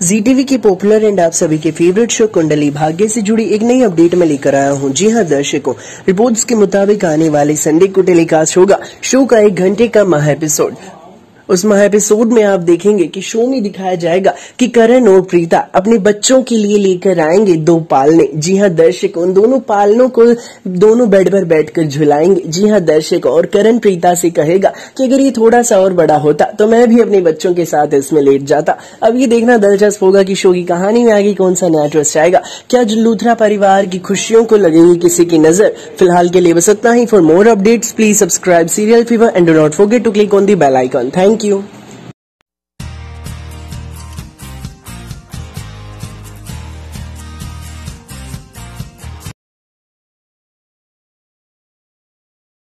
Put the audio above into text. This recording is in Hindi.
जी टीवी की पॉपुलर एंड आप सभी के फेवरेट शो कुंडली भाग्य से जुड़ी एक नई अपडेट में लेकर आया हूं। जी हां दर्शकों, रिपोर्ट्स के मुताबिक आने वाले संडे को टेलीकास्ट होगा शो का 1 घंटे का महा एपिसोड। उस महा एपिसोड में आप देखेंगे कि शो में दिखाया जाएगा कि करण और प्रीता अपने बच्चों के लिए लेकर आएंगे 2 पालने। जी हां दर्शक, उन दोनों पालनों को दोनों बेड पर बैठकर झुलाएंगे। जी हां दर्शक, और करण प्रीता से कहेगा कि अगर ये थोड़ा सा और बड़ा होता तो मैं भी अपने बच्चों के साथ इसमें लेट जाता। अब ये देखना दिलचस्प होगा कि शो की कहानी में आगे कौन सा नया ट्विस्ट आएगा। क्या लूथरा परिवार की खुशियों को लगेगी किसी की नजर? फिलहाल के लिए बस इतना ही। For more updates please subscribe serial fever and do not forget to click on the bell icon. Thank you.